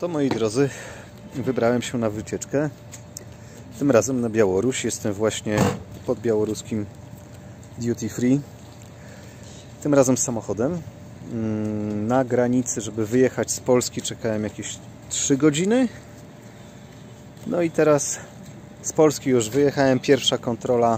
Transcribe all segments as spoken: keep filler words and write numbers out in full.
No to, moi drodzy, wybrałem się na wycieczkę. Tym razem na Białoruś. Jestem właśnie pod białoruskim duty free. Tym razem samochodem. Na granicy, żeby wyjechać z Polski, czekałem jakieś trzy godziny. No i teraz z Polski już wyjechałem. Pierwsza kontrola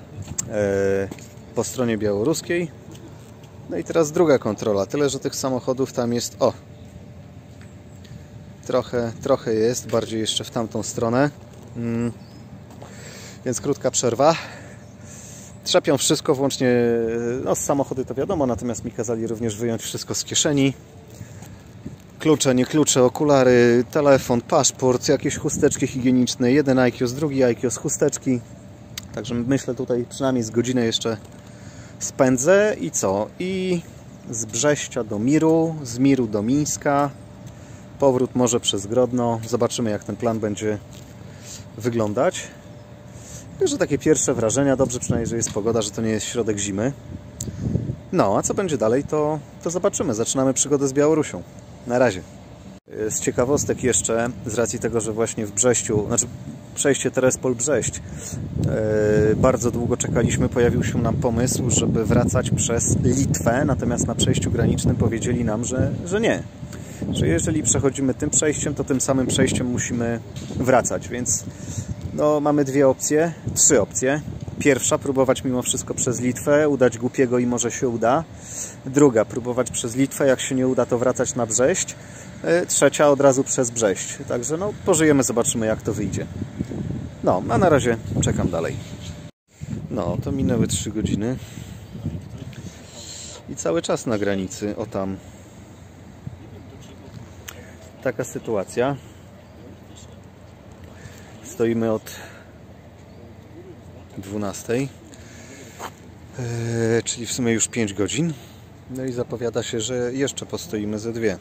po stronie białoruskiej. No i teraz druga kontrola. Tyle, że tych samochodów tam jest... O! Trochę, trochę jest. Bardziej jeszcze w tamtą stronę. Mm. Więc krótka przerwa. Trzepią wszystko, włącznie... No z samochody to wiadomo, natomiast mi kazali również wyjąć wszystko z kieszeni. Klucze, nie klucze, okulary, telefon, paszport, jakieś chusteczki higieniczne. Jeden ajkios, drugi ajkios, chusteczki. Także myślę, tutaj przynajmniej z godzinę jeszcze spędzę. I co? I z Brześcia do Miru, z Miru do Mińska. Powrót może przez Grodno. Zobaczymy, jak ten plan będzie wyglądać. Także takie pierwsze wrażenia. Dobrze przynajmniej, że jest pogoda, że to nie jest środek zimy. No, a co będzie dalej, to, to zobaczymy. Zaczynamy przygodę z Białorusią. Na razie. Z ciekawostek jeszcze, z racji tego, że właśnie w Brześciu, znaczy przejście Terespol-Brześć, yy, bardzo długo czekaliśmy, pojawił się nam pomysł, żeby wracać przez Litwę, natomiast na przejściu granicznym powiedzieli nam, że, że nie. Że jeżeli przechodzimy tym przejściem, to tym samym przejściem musimy wracać, więc no, mamy dwie opcje, trzy opcje. Pierwsza, próbować mimo wszystko przez Litwę, udać głupiego i może się uda. Druga, próbować przez Litwę, jak się nie uda, to wracać na Brześć. Trzecia, od razu przez Brześć. Także no, pożyjemy, zobaczymy, jak to wyjdzie. No, a na razie czekam dalej. No, to minęły trzy godziny. I cały czas na granicy, o tam. Taka sytuacja. Stoimy od dwunastej, yy, czyli w sumie już pięć godzin. No i zapowiada się, że jeszcze postoimy ze dwie.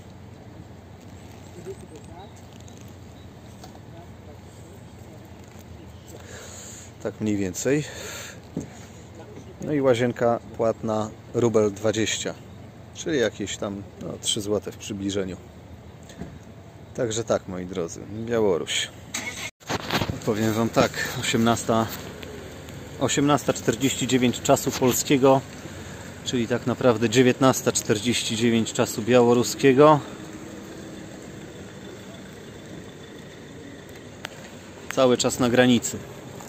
Tak mniej więcej. No i łazienka płatna rubel dwadzieścia, czyli jakieś tam no, trzy złote w przybliżeniu. Także tak, moi drodzy, Białoruś. Powiem Wam tak, osiemnasta czterdzieści dziewięć czasu polskiego, czyli tak naprawdę dziewiętnasta czterdzieści dziewięć czasu białoruskiego. Cały czas na granicy.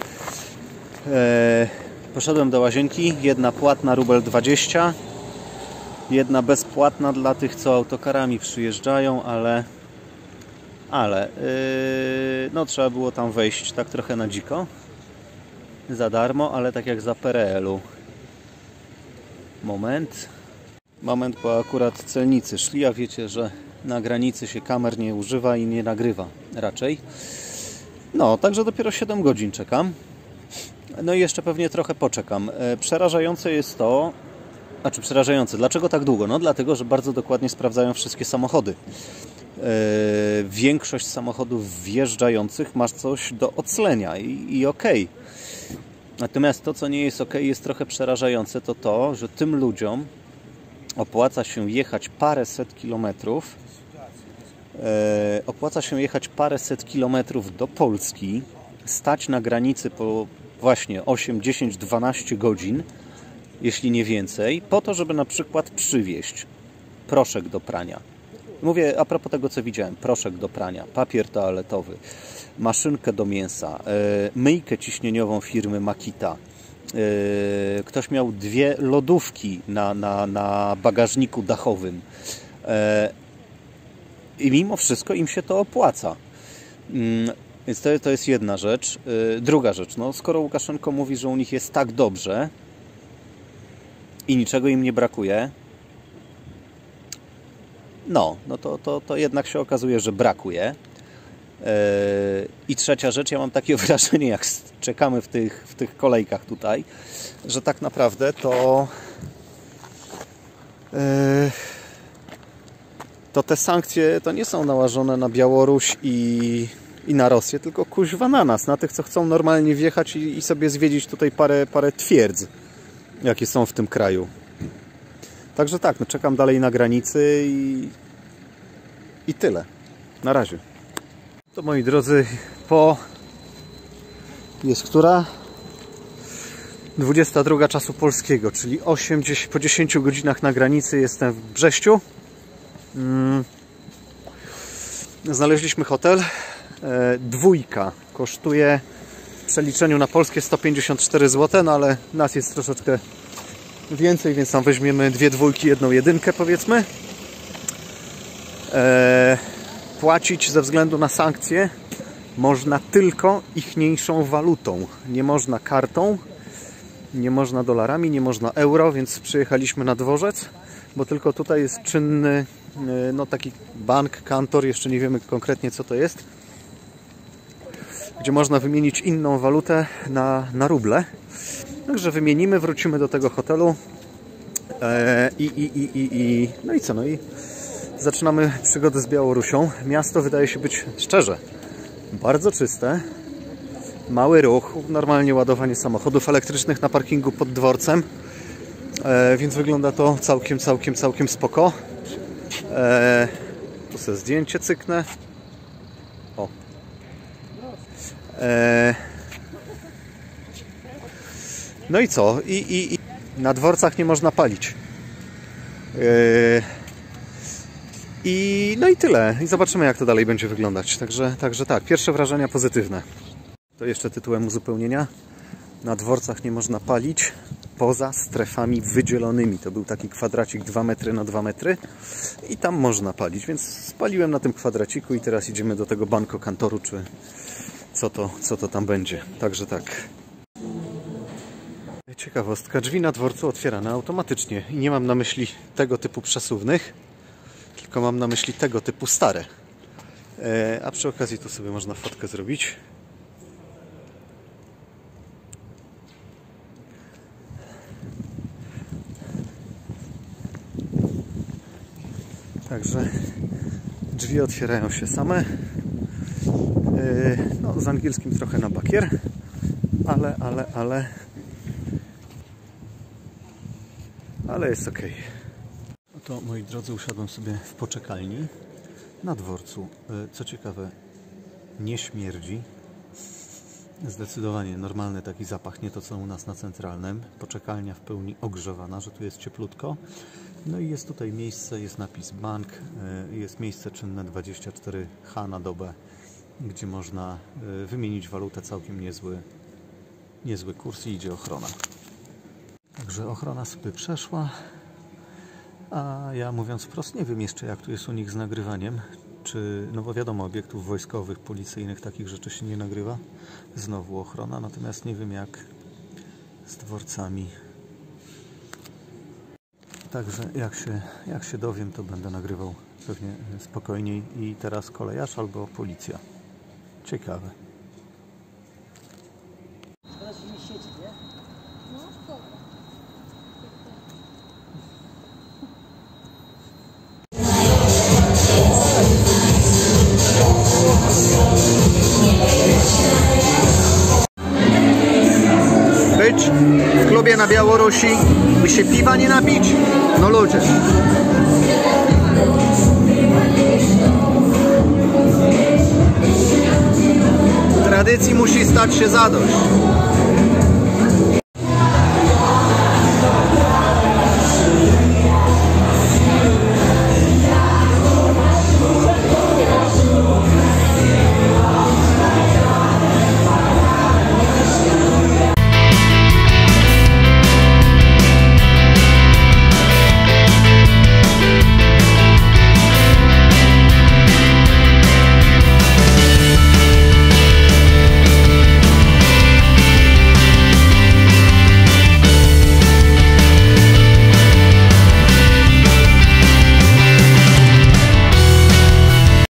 Eee, poszedłem do łazienki, jedna płatna rubel dwadzieścia, jedna bezpłatna dla tych, co autokarami przyjeżdżają, ale ale yy, no trzeba było tam wejść tak trochę na dziko, za darmo, ale tak jak za P R L-u. Moment. Moment, bo akurat celnicy szli, a wiecie, że na granicy się kamer nie używa i nie nagrywa raczej. No, także dopiero siedem godzin czekam. No i jeszcze pewnie trochę poczekam. Przerażające jest to, znaczy przerażające, dlaczego tak długo? No dlatego, że bardzo dokładnie sprawdzają wszystkie samochody. Yy, większość samochodów wjeżdżających ma coś do oclenia i, i okej. Natomiast to, co nie jest okej, jest trochę przerażające, to to, że tym ludziom opłaca się jechać paręset kilometrów yy, opłaca się jechać paręset kilometrów do Polski, stać na granicy po właśnie osiem, dziesięć, dwanaście godzin, jeśli nie więcej, po to, żeby na przykład przywieźć proszek do prania. Mówię a propos tego, co widziałem. Proszek do prania, papier toaletowy, maszynkę do mięsa, myjkę ciśnieniową firmy Makita. Ktoś miał dwie lodówki na, na, na bagażniku dachowym. I mimo wszystko im się to opłaca. Więc to, to jest jedna rzecz. Druga rzecz. No, skoro Łukaszenko mówi, że u nich jest tak dobrze i niczego im nie brakuje, No, no to, to, to jednak się okazuje, że brakuje. Yy, I trzecia rzecz, ja mam takie wrażenie, jak czekamy w tych, w tych kolejkach tutaj, że tak naprawdę to yy, to te sankcje to nie są nałożone na Białoruś i, i na Rosję, tylko kuźwa na nas, na tych, co chcą normalnie wjechać i, i sobie zwiedzić tutaj parę, parę twierdz, jakie są w tym kraju. Także tak, no czekam dalej na granicy i, i tyle. Na razie. To moi drodzy, po... jest która? dwudziesta druga czasu polskiego, czyli osiem, dziesięć, po dziesięciu godzinach na granicy jestem w Brześciu. Hmm. Znaleźliśmy hotel. E, dwójka kosztuje w przeliczeniu na polskie sto pięćdziesiąt cztery złote, no ale nas jest troszeczkę więcej, więc tam weźmiemy dwie dwójki, jedną jedynkę powiedzmy. E, płacić ze względu na sankcje można tylko ichniejszą walutą. Nie można kartą, nie można dolarami, nie można euro, więc przyjechaliśmy na dworzec, bo tylko tutaj jest czynny no taki bank, kantor, jeszcze nie wiemy konkretnie co to jest, gdzie można wymienić inną walutę na, na ruble. Także wymienimy, wrócimy do tego hotelu e, i, i, i, i, i no i co, no i zaczynamy przygodę z Białorusią. Miasto wydaje się być, szczerze, bardzo czyste. Mały ruch, normalnie ładowanie samochodów elektrycznych na parkingu pod dworcem, e, więc wygląda to całkiem, całkiem, całkiem spoko. E, tu sobie zdjęcie cyknę. O. E, no i co? I, i, i na dworcach nie można palić. E, I no i tyle. I zobaczymy, jak to dalej będzie wyglądać. Także, także tak, pierwsze wrażenia pozytywne. To jeszcze tytułem uzupełnienia. Na dworcach nie można palić poza strefami wydzielonymi. To był taki kwadracik dwa metry na dwa metry i tam można palić, więc spaliłem na tym kwadraciku i teraz idziemy do tego banko kantoru, czy co to, co to tam będzie. Także tak. Ciekawostka, drzwi na dworcu otwierane automatycznie i nie mam na myśli tego typu przesuwnych, tylko mam na myśli tego typu stare. E, a przy okazji tu sobie można fotkę zrobić. Także drzwi otwierają się same. No, z angielskim trochę na bakier, ale, ale, ale, ale jest ok. No to, moi drodzy, usiadłem sobie w poczekalni na dworcu. Co ciekawe, nie śmierdzi. Zdecydowanie normalny taki zapach, nie to co u nas na Centralnym. Poczekalnia w pełni ogrzewana, że tu jest cieplutko. No i jest tutaj miejsce, jest napis bank, jest miejsce czynne dwadzieścia cztery H na dobę, gdzie można wymienić walutę, całkiem niezły, niezły kurs i idzie ochrona. Także ochrona sobie przeszła, a ja, mówiąc wprost, nie wiem jeszcze, jak tu jest u nich z nagrywaniem. Czy, no bo wiadomo, obiektów wojskowych, policyjnych, takich rzeczy się nie nagrywa. Znowu ochrona, natomiast nie wiem jak z dworcami. Także jak się, jak się dowiem, to będę nagrywał pewnie spokojniej. I teraz kolejarz albo policja. Ciekawe. Być w klubie na Białorusi i się piwa nie napić? No ludzie. Tradycji musi stać się zadość.